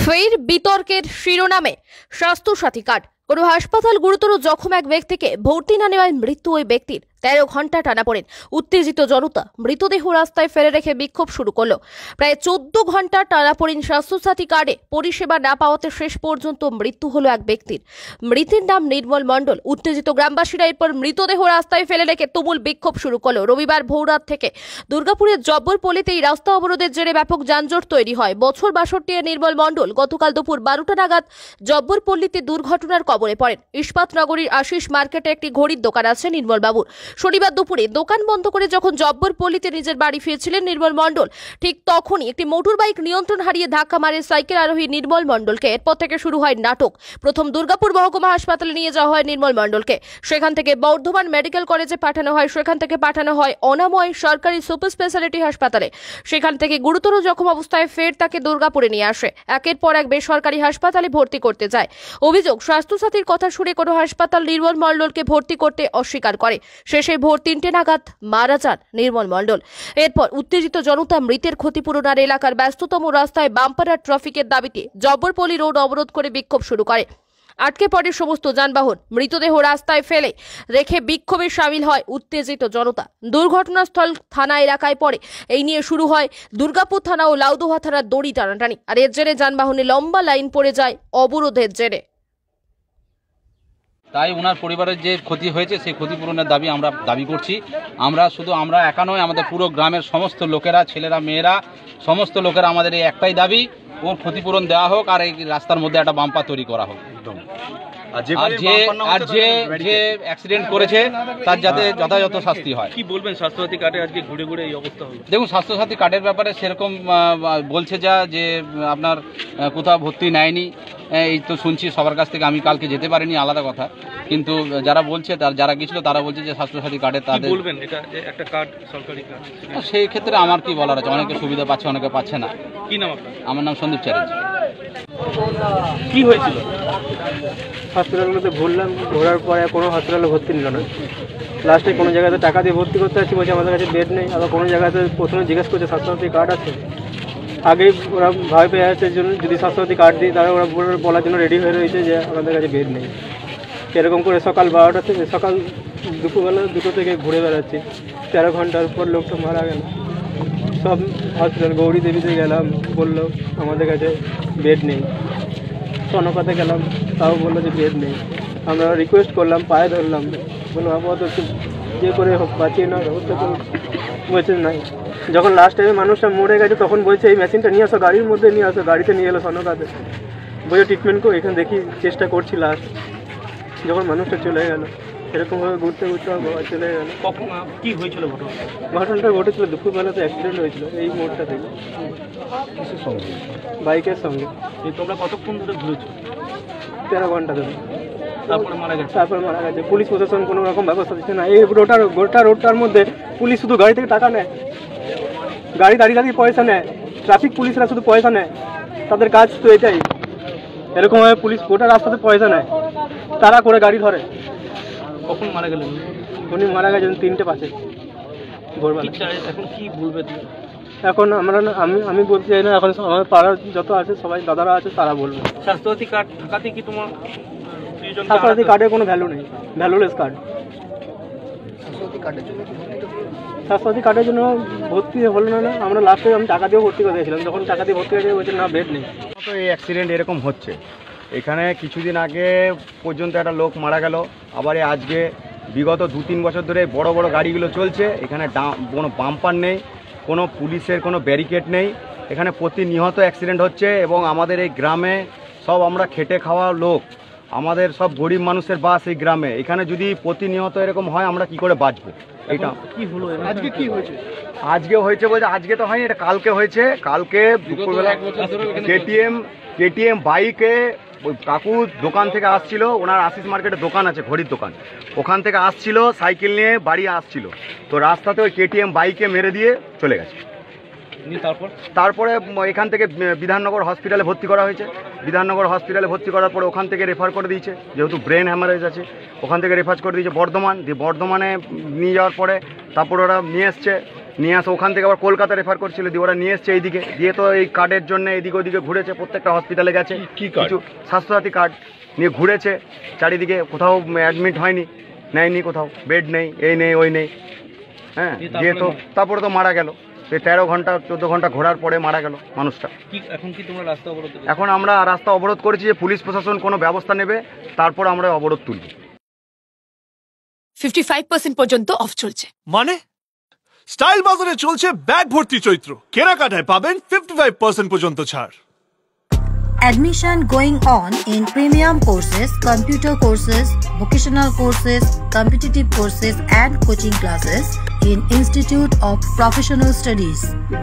ফের বিতর্কের শিরোনামে স্বাস্থ্যসাথী কার্ড। কোনো হাসপাতাল গুরুতর জখম এক ব্যক্তিকে ভর্তি না নেওয়ায় মৃত্যু ওই ব্যক্তির। 13 ঘন্টা টানাপোড়েন, উত্তেজিত জনতা মৃতদেহ রাস্তায় ফেলে রেখে বিক্ষোভ শুরু করলো। প্রায় 14 ঘন্টা টানাপোড়েন স্বাস্থ্যসাথী কার্ডে পরিষেবা না পাওয়াতে শেষ পর্যন্ত মৃত্যু হলো এক ব্যক্তির। মৃতের নাম নির্মল মণ্ডল। উত্তেজিত গ্রামবাসীরা এরপর মৃতদেহ রাস্তায় ফেলে রেখে তুমুল বিক্ষোভ শুরু করলো। রবিবার ভোররাত থেকে দুর্গাপুরের জব্বরপল্লীতে এই রাস্তা অবরোধের জেরে ব্যাপক যানজট তৈরি হয়। বছর 62 নির্মল মণ্ডল গতকাল দুপুর 12টা নাগাদ জব্বরপল্লীতে দুর্ঘটনার কবলে পড়েন। ইস্পাতনগরীর আশিস মার্কেটে একটি ঘড়ির দোকান আছে নির্মল বাবুর। শনিবার দুপুরে দোকান বন্ধ করে যখন জব্বরপল্লীতে নিজের বাড়ি ফিরছিলেন নির্মল মণ্ডল, ঠিক তখনই একটি মোটর বাইক নিয়ন্ত্রণ হারিয়ে ধাক্কা মারে সাইকেল আরোহী নির্মল মণ্ডলকে। এরপর থেকে শুরু হয় নাটক। প্রথম দুর্গাপুর মহকুমা হাসপাতালে নিয়ে যাওয়া হয় নির্মল মণ্ডলকে। সেখান থেকে বর্ধমান মেডিকেল কলেজে পাঠানো হয়। সেখান থেকে পাঠানো হয় অনাময় সরকারি সুপার স্পেশালিটি হাসপাতালে। সেখান থেকে গুরুতর জখম অবস্থায় ফের তাকে দুর্গাপুরে নিয়ে আসে। একের পর এক বেসরকারি হাসপাতালে ভর্তি করতে যায়। অভিযোগ, স্বাস্থ্যসাথীর কথা শুনে কোনো হাসপাতাল নির্মল মণ্ডলকে ভর্তি করতে অস্বীকার করে। শেষে ভোর 3টে নাগাদ মারা যান নির্মল মণ্ডল। এরপর উত্তেজিত জনতা মৃতের ক্ষতিপূরণ আর এলাকার ব্যস্ততম রাস্তায় বাম্পার আর ট্রাফিকের দাবিতে জব্বরপল্লী রোড অবরোধ করে বিক্ষোভ শুরু করে। আটকে পড়ে সমস্ত যানবাহন। মৃতদেহ রাস্তায় ফেলে রেখে বিক্ষোভে সামিল হয় উত্তেজিত জনতা। দুর্ঘটনাস্থল থানা এলাকায় পড়ে। এই নিয়ে শুরু হয় দুর্গাপুর থানা ও লাউদোহা থানার দড়ি টানাটানি। আর এর জেরে যানবাহনে লম্বা লাইন পড়ে যায় অবরোধের জেরে। তাই ওনার পরিবারের যে ক্ষতি হয়েছে সেই ক্ষতিপূরণের দাবি আমরা দাবি করছি। আমরা একা নয়, আমাদের পুরো গ্রামের সমস্ত লোকেরা, ছেলেরা মেয়েরা সমস্ত লোকেরা আমাদের এই একটাই দাবি, ওর ক্ষতিপূরণ দেওয়া হোক আর এই রাস্তার মধ্যে একটা বাম্পার তৈরি করা হোক। আর যে অ্যাক্সিডেন্ট করেছে তার যাতে যথাযথ শাস্তি হয়। কি বলবেন স্বাস্থ্যসাথী কার্ডে আজকে ঘুরে ঘুরে এই অবস্থা হলো? দেখুন, স্বাস্থ্যসাথী কার্ডের ব্যাপারে সেরকম বলছে যে আপনার কোথাও ভর্তি নেয়নি, এই তো শুনছি সবার কাছ থেকে। আমি কালকে যেতে পারিনি, আলাদা কথা, কিন্তু যারা বলছে যারা গেছিল তারা বলছে যে স্বাস্থ্যসাথী কার্ডে তাদের বলবেন এটা যে একটা কার্ড, সরকারি কার্ড, সেই ক্ষেত্রে আমার কি বলার আছে। অনেকে সুবিধা পাচ্ছে, অনেকে পাচ্ছে না। কি নাম আপনার? আমার নাম সন্দীপ চ্যাটার্জি। কি হয়েছিল? হসপিটালগুলোতে ঘোরার পরে কোনো হসপিটালে ভর্তি নিল না। লাস্টে কোনো জায়গাতে টাকা দিয়ে ভর্তি করতে আসছি, বলছে আমাদের কাছে বেড নেই। আবার কোনো জায়গাতে প্রথমে জিজ্ঞেস করছে স্বাস্থ্যসাথী কার্ড আছে। আগেই ওরা ভয় পেয়ে আসছে জন্য যদি স্বাস্থ্যসাথী কার্ড দিই তাহলে ওরা বলার জন্য রেডি হয়ে রয়েছে যে আমাদের কাছে বেড নেই। এরকম করে সকাল 12টা থেকে দুপুরবেলা 2টো থেকে ঘুরে বেড়াচ্ছি। 13 ঘন্টার পর লোকটা মারা গেল। সব হসপিটাল গৌরী দেবীতে গেলাম, বললো আমাদের কাছে বেড নেই। সনকাতে গেলাম, তাও বললো যে বেড নেই। আমরা রিকোয়েস্ট করলাম, পায়ে ধরলাম, বললো আপাতত যে করে হোক বাঁচিয়ে না, ব্যবস্থা করুন। বলছে নাই। যখন লাস্ট টাইমে মানুষটা মরে গেছে তখন বলছে এই মেশিনটা নিয়ে আসো, গাড়ির মধ্যে নিয়ে আসো। গাড়িতে নিয়ে এলো সনকাতে, বলছে ট্রিটমেন্ট করো এখানে, দেখি চেষ্টা করছি। লাস্ট যখন মানুষটা চলে গেল, এরকমভাবে ঘুরতে বাবা চলে গেল। কখন কি হয়েছিল ঘটনাটা ঘটেছিল দুপুরবেলাতে, অ্যাক্সিডেন্ট হয়েছিল এই মোড়টা থেকে। কিসের সঙ্গে? বাইকের সঙ্গে। তোমরা কতক্ষণ ধরে ঘুরেছো? 13 ঘন্টা ধরে। তারপরে মারা গেছে। পুলিশ প্রশাসন কোনো রকম ব্যবস্থা দিচ্ছে না। এই গোটা রোডটার মধ্যে পুলিশ শুধু গাড়ি থেকে টাকা নেয়, গাড়ি দাঁড়িয়ে পয়সা নেয়। ট্রাফিক পুলিশরা শুধু পয়সা নেয়, তাদের কাজ তো এটাই। এরকমভাবে পুলিশ গোটা রাস্তাতে পয়সা নেয়, তারা করে গাড়ি ধরে। কখন মারা গেলেন? উনি মারা গেছেন 3:05 ভোরবেলা। এখন কি বলবে? এখন আমি বলতে চাই না, এখন আমার পাড়ার যত আছে সবাই দাদারা আছে তারা বলবে। স্বাস্থ্যসাথী কার্ড থাকাতে কি তোমার স্বাস্থ্যসাথী কার্ডের কোনো ভ্যালু নেই, ভ্যালুলেস কার্ড। স্বাস্থ্যসাথী কার্ডের জন্য ভর্তি হলো না। আমরা লাস্টে আমি টাকা দিয়ে ভর্তি করে দিয়েছিলাম, যখন টাকা দিয়ে ভর্তি করে বলছে না বেড নেই। তো এই অ্যাক্সিডেন্ট এরকম হচ্ছে। এখানে কিছুদিন আগে পর্যন্ত একটা লোক মারা গেল। আবার আজকে বিগত 2-3 বছর ধরে বড় বড় গাড়িগুলো চলছে। এখানে কোনো বাম্পার নেই, কোনো পুলিশের কোনো ব্যারিকেড নেই। এখানে প্রতিনিয়ত অ্যাক্সিডেন্ট হচ্ছে। এবং আমাদের এই গ্রামে সব আমরা খেটে খাওয়া লোক, আমাদের সব গরিব মানুষের বাস এই গ্রামে। এখানে যদি প্রতিনিয়ত এরকম হয় আমরা কি করে বাঁচবো? এটা কি হলো? আজকে কি হয়েছে? আজকে হয়েছে বলতে আজকে তো হয়নি, এটা কালকে হয়েছে। কালকে দুপুরবেলা কেটিএম বাইকে ওই কাকু দোকান থেকে আসছিল, ওনার আশিস মার্কেটে দোকান আছে, ঘড়ির দোকান, ওখান থেকে আসছিল সাইকেল নিয়ে বাড়ি আসছিল। তো রাস্তাতে ওই কেটিএম বাইকে মেরে দিয়ে চলে গেছে। তারপরে এখান থেকে বিধাননগর হসপিটালে ভর্তি করা হয়েছে। বিধাননগর হসপিটালে ভর্তি করার পরে ওখান থেকে রেফার করে দিয়েছে, যেহেতু ব্রেন হ্যামারেজ আছে। ওখান থেকে রেফার করে দিয়েছে বর্ধমানে নিয়ে যাওয়ার পরে তারপর ওরা নিয়ে এসছে। নিয়ে আসে ওখান থেকে আবার কলকাতা রেফার করছিল, দিয়ে ওরা নিয়ে এসছে এইদিকে, দিয়ে তো এই কার্ডের জন্য এদিকে ওদিকে ঘুরেছে, প্রত্যেকটা হসপিটালে গেছে, কিছু স্বাস্থ্যসাথী কার্ড নিয়ে ঘুরেছে চারিদিকে, কোথাও অ্যাডমিট হয়নি, নেয়নি, কোথাও বেড নেই, এই নেই ওই নেই। হ্যাঁ, দিয়ে তো তারপরে তো মারা গেল, 13 ঘন্টা 14 ঘন্টা ঘোরার পরে মারা গেল মানুষটা। এখন কি তোমরা রাস্তা অবরোধ করেছো? এখন আমরা রাস্তা অবরোধ করেছি যে পুলিশ প্রশাসন কোনো ব্যবস্থা নেবে, তারপর আমরা অবরোধ তুলব। 55% পর্যন্ত অফ চলছে। মানে স্টাইল বাজারে চলছে ব্যাগ ভর্তি চৈত্র, কেনাকাটায় পাবেন 55% পর্যন্ত ছাড়। Admission going on in premium courses, computer courses, vocational courses, competitive courses and coaching classes in Institute of Professional Studies.